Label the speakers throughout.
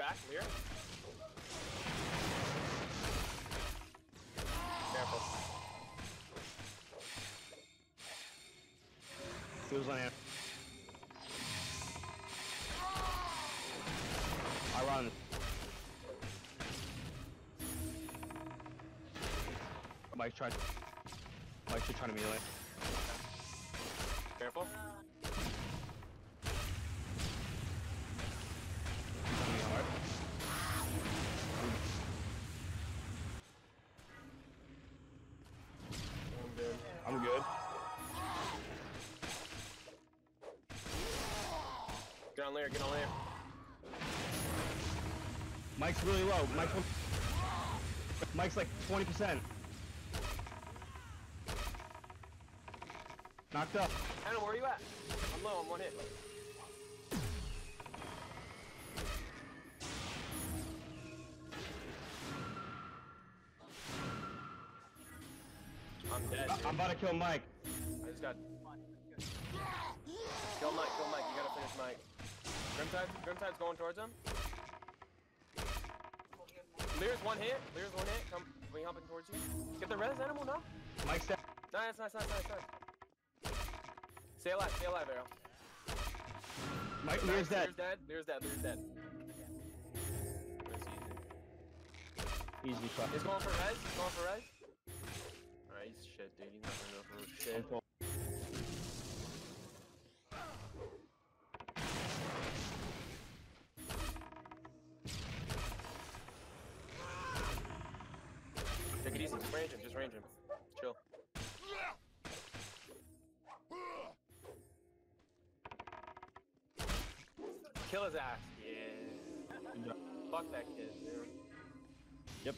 Speaker 1: back, Lear. Careful.
Speaker 2: He was on him. I run. Mike's trying to melee.
Speaker 1: Careful.
Speaker 2: He's on me hard.
Speaker 1: I'm good.
Speaker 2: I'm good.
Speaker 1: Get on Lear, get on Lear.
Speaker 2: Mike's really low. Mike's like 20%. Knocked up.
Speaker 1: Adam, where are you at? I'm low, I'm one hit. I'm dead, dude.
Speaker 2: I'm about to kill Mike.
Speaker 1: I just got... Kill Mike, you gotta finish Mike. Grimtide's going towards him. Lear's one hit, come humping towards you. Get the res animal, no?
Speaker 2: Mike's dead.
Speaker 1: Nice. Stay alive, Arrow.
Speaker 2: Mike, Lear's dead.
Speaker 1: Lear's dead.
Speaker 2: Easy fuck.
Speaker 1: He's going for res. Alright, he's shit, dude. He's not gonna go for shit. Take it easy, just range him. Chill. Kill his ass. Yeah. Fuck that kid, dude.
Speaker 2: Yep.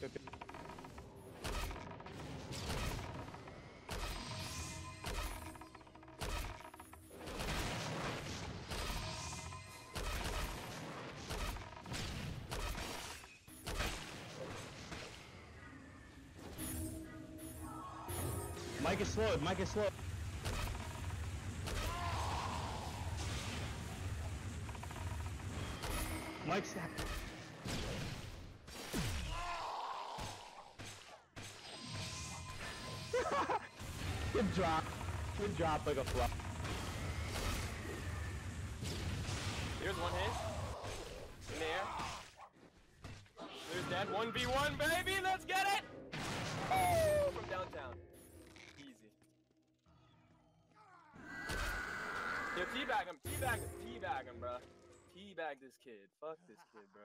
Speaker 2: Mike is slowed. Mike's... Good drop like a fluff.
Speaker 1: Here's one hit. In the air. There's dead. 1v1, baby! Let's get it! Woo! From downtown. Easy. Yo, teabag him, bro. Teabag this kid. Fuck this kid, bro.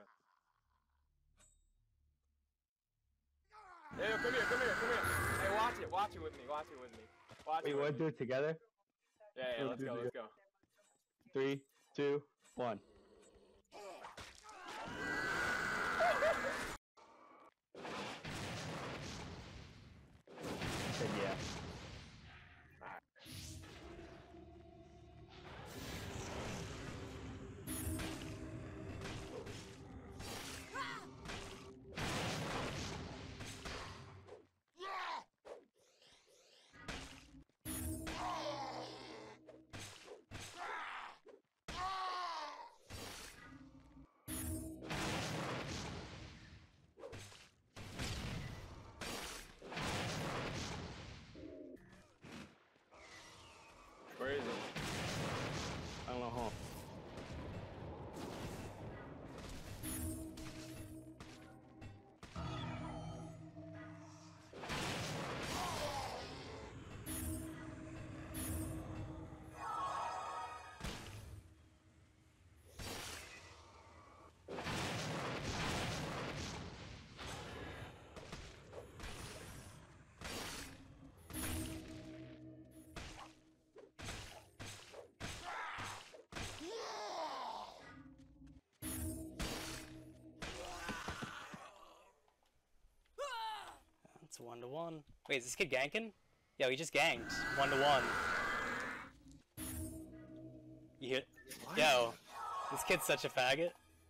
Speaker 1: Hey, yo, come here. Hey, watch it with me.
Speaker 2: Wait, you want to do it together?
Speaker 1: Yeah, let's go.
Speaker 2: 3, 2, 1. I said yeah.
Speaker 1: Where is it?
Speaker 2: I don't know how.
Speaker 3: It's 1-1. Wait, is this kid ganking? Yo, he just ganked. 1-1. You hit? Yo, this kid's such a faggot.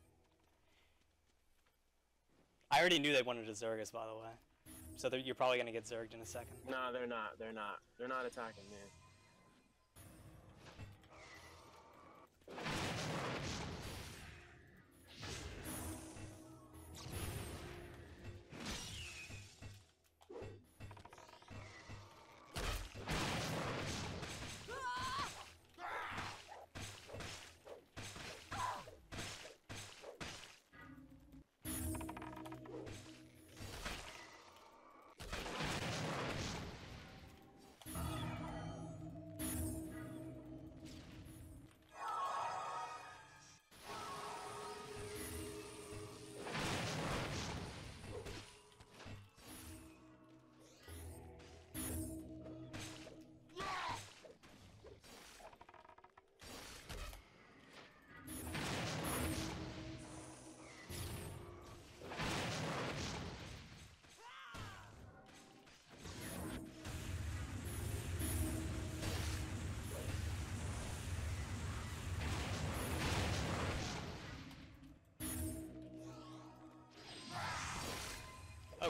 Speaker 3: I already knew they wanted to Zergus, by the way. So you're probably gonna get Zerged in a second.
Speaker 1: Nah, they're not. They're not attacking me.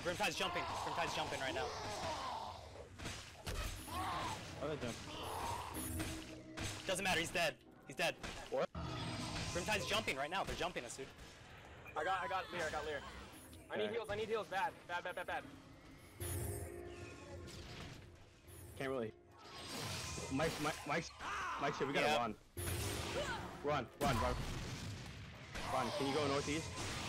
Speaker 3: Grimtide's jumping. Grimtide's jumping right now.
Speaker 2: Oh, they're done.
Speaker 3: Doesn't matter, he's dead. He's dead.
Speaker 2: What?
Speaker 3: Grimtide's jumping right now. They're jumping us, dude.
Speaker 1: I got Lear. I need heals, bad.
Speaker 2: Can't really. Mike's here, we gotta
Speaker 3: Yeah.
Speaker 2: run. Run. Run, can you go northeast?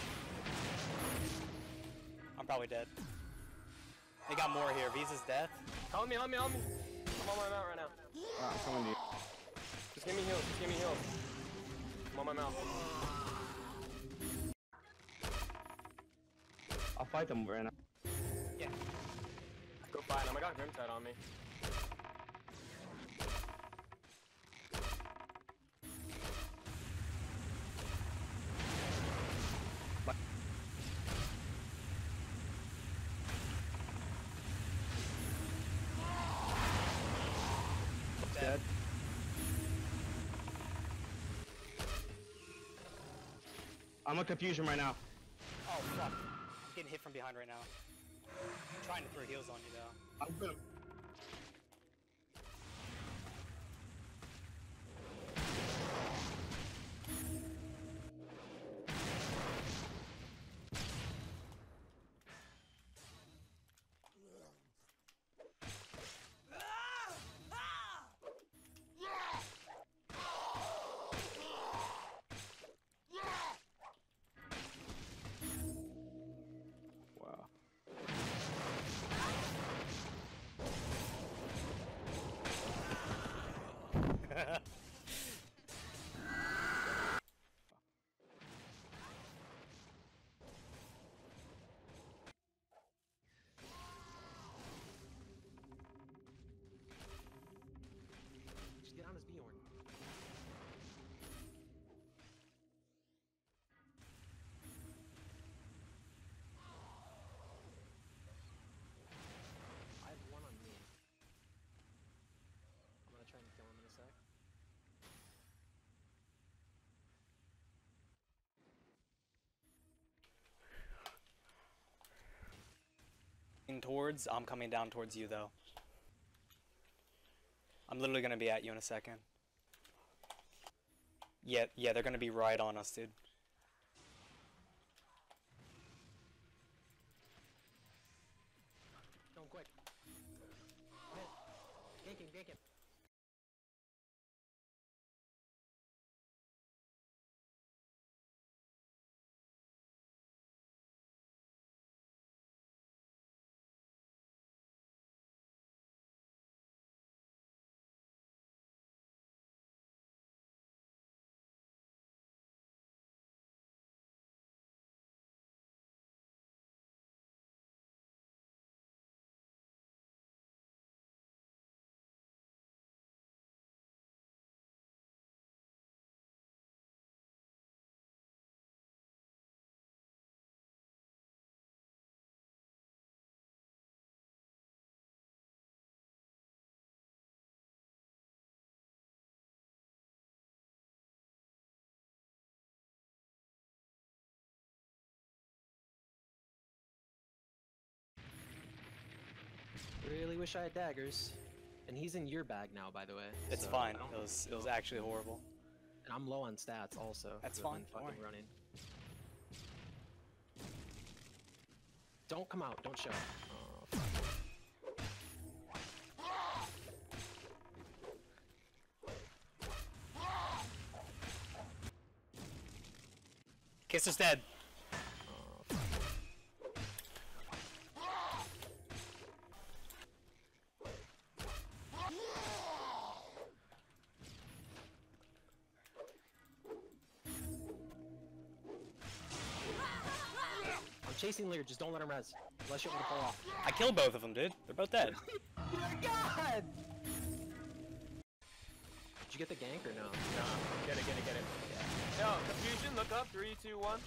Speaker 3: I'm probably dead. They got more here. Visa's death.
Speaker 1: Help me. I'm on my mount right now.
Speaker 2: I'm coming to you.
Speaker 1: Just give me heals. I'm on my mount.
Speaker 2: I'll fight them right now.
Speaker 3: Yeah.
Speaker 1: Go fight him. I got Grimtide on me.
Speaker 2: Dead. I'm in confusion right now.
Speaker 3: Oh, fuck. I'm getting hit from behind right now. I'm trying to throw heals on you, though.
Speaker 2: I'm good. Wow.
Speaker 1: Just get on his Bjorn. I have one on me. I'm gonna try and kill him in a sec.
Speaker 3: I'm coming down towards you, though. I'm literally gonna be at you in a second. Yeah, they're gonna be right on us, dude.
Speaker 1: Kill him quick. Gank him. Really wish I had daggers. And he's in your bag now, by the way.
Speaker 3: It's
Speaker 1: so
Speaker 3: fine.
Speaker 1: I don't-
Speaker 3: It was actually horrible.
Speaker 1: And I'm low on stats also.
Speaker 3: That's
Speaker 1: 'cause I've
Speaker 3: fine,
Speaker 1: been
Speaker 3: don't
Speaker 1: fucking
Speaker 3: worry.
Speaker 1: running. Don't come out. Don't show. Oh, fuck.
Speaker 3: Kisser's dead.
Speaker 1: Oh, fuck. I'm chasing Lear. Just don't let him res. Unless you want me to pull off.
Speaker 3: I killed both of them, dude. They're both dead.
Speaker 1: Oh my god! Did you get the gank or no? No. Get it. Yeah. Yo, confusion, look up. 3, 2, 1.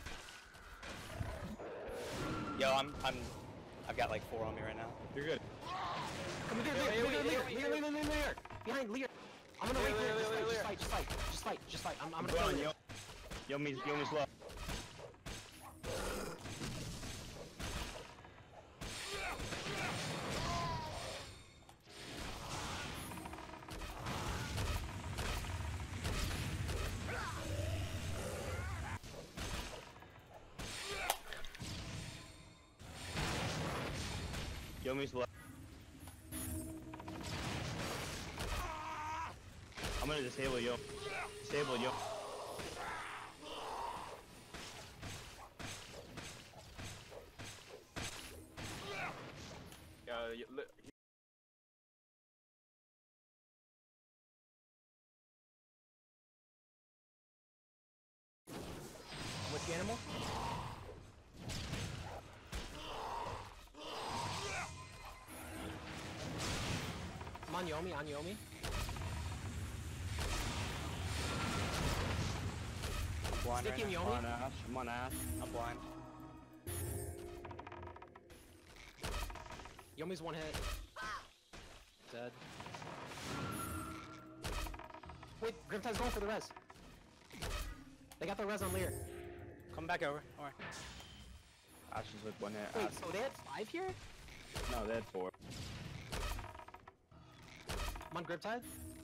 Speaker 3: Yo, I've got like 4 on me right now.
Speaker 2: You're good.
Speaker 1: Come here, Lear! Behind Lear! I'm gonna wait Lear. Just fight. I'm gonna kill
Speaker 2: Run,
Speaker 1: you.
Speaker 2: Yomi's low. Yomi's left. I'm gonna disable Yomi. Disable Yomi.
Speaker 4: What's the animal? I'm on Yomi, on Yomi.
Speaker 3: I'm blind
Speaker 4: Stick
Speaker 3: right
Speaker 4: him,
Speaker 3: now.
Speaker 2: I'm
Speaker 4: Yomi.
Speaker 2: on Ash. I'm on Ash.
Speaker 3: I'm blind.
Speaker 4: Yomi's one hit. Dead. Wait, Grimtide's going for the res. They got the res on Lear.
Speaker 3: Come back over. Alright.
Speaker 2: Ash is like one hit.
Speaker 4: Wait,
Speaker 2: Ash.
Speaker 4: so they had 5 here?
Speaker 2: No, they had 4.
Speaker 4: I'm on Grimtide.